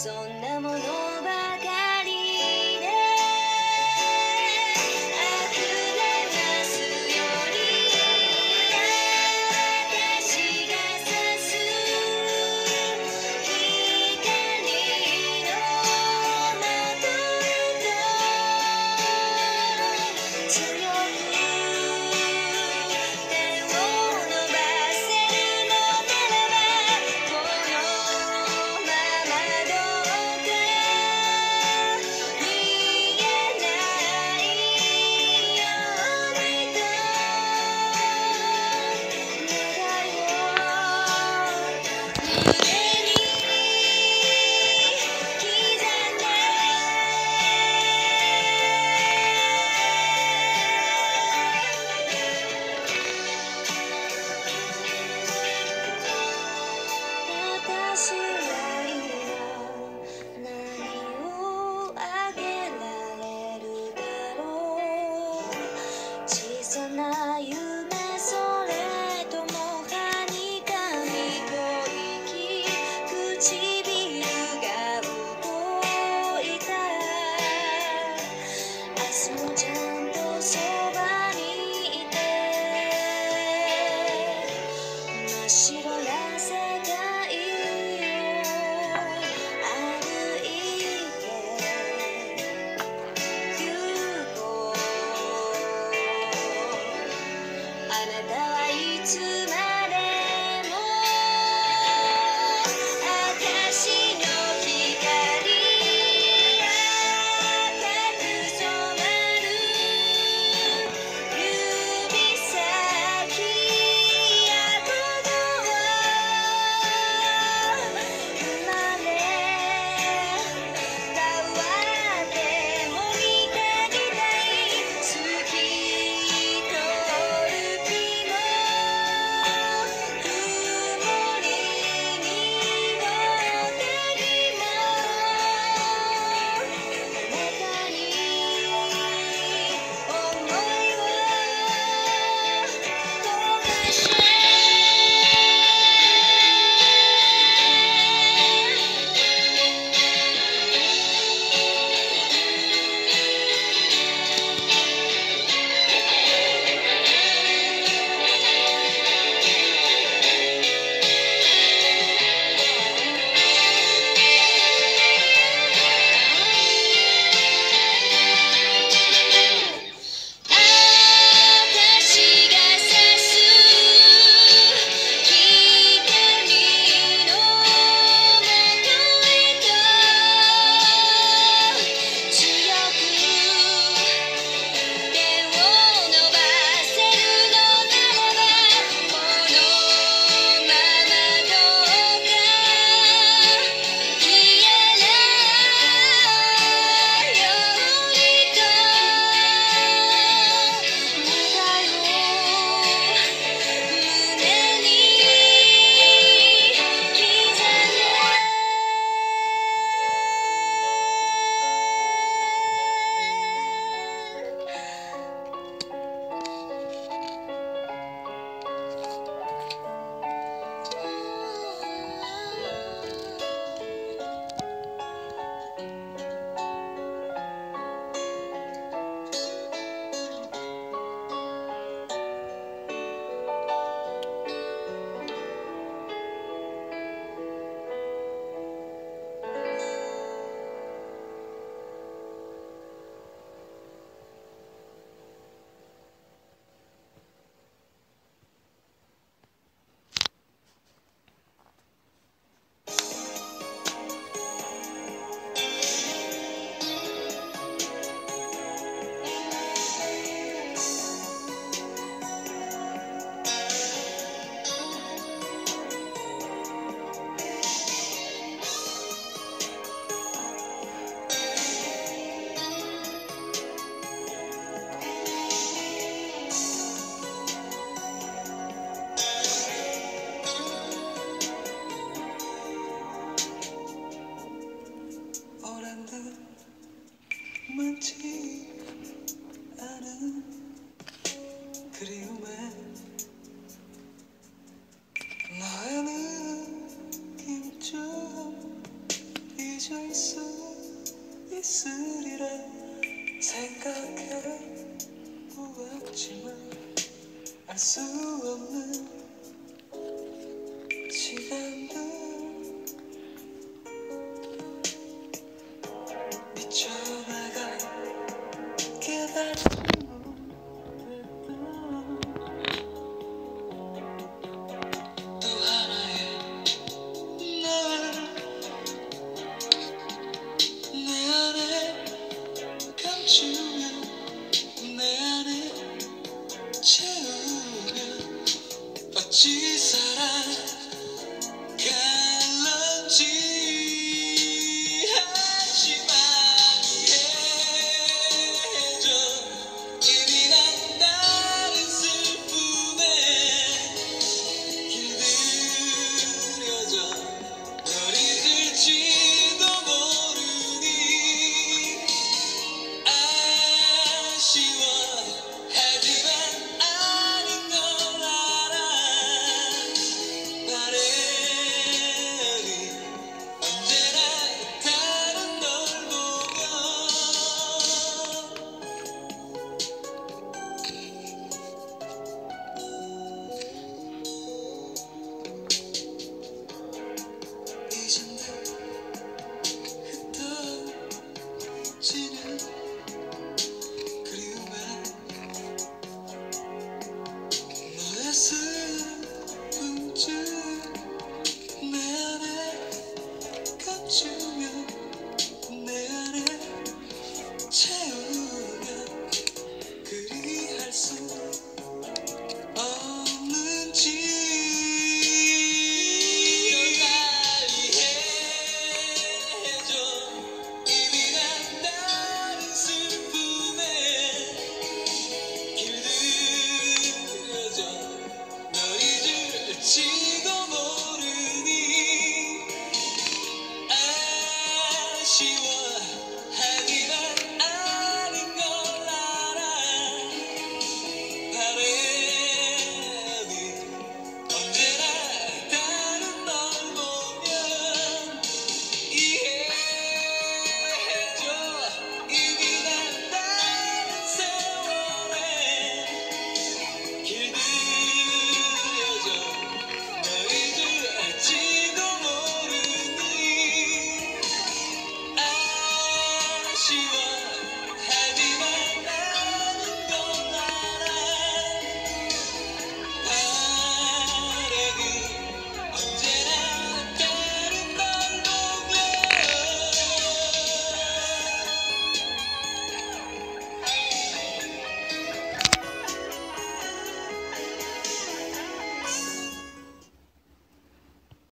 そんなものばかりで溢れますより私が差す光の的と強く手を伸ばせるのならばこのままどうか見えないようにと願いを胸に刻んで私は今何をあげられるだろう小さな夢それともはにかみ吐息唇が動いた明日もちゃんとそばにいて真っ白な世界を歩いて行こうあなたはいつまでも私の光赤く染まる指先や鼓動生まれ変わっても見てみたい透き通る日も曇りにも影もあなたに想いを焦がして私が差す光の的へと強く手を伸ばせるのならばこのままどうか消えないようにと願いを胸に刻んで 할 수 있으리라 생각해 보았지만 알 수 없는 시간들 미쳐나가 깨닫지 못했던 또 하나의 널 내 안에 감추며 내 안에 채우며 어찌 살아갈런지 하지만 이해해줘 이미 난 다른 슬픔에 길들여져 널 잊을지도 모르니 아쉬워 하지만 아닌 걸 알아 바람이 언제나 다른 널 보면 이젠 늘 흩어지는 그리움에 너의 슬픔들 내 안에 감추며 내 안에 채우며 그리할 수 없는지 날 이해해줘 이미 난 다른 슬픔에 길들여져 널 잊을지도 모르니 아쉬워 하지만 아닌 걸 알아 바람이 언제나 다른 널 보면 이해해줘 이미 난 다른 세월에 길들여져 널 잊을지도 모르니 아쉬워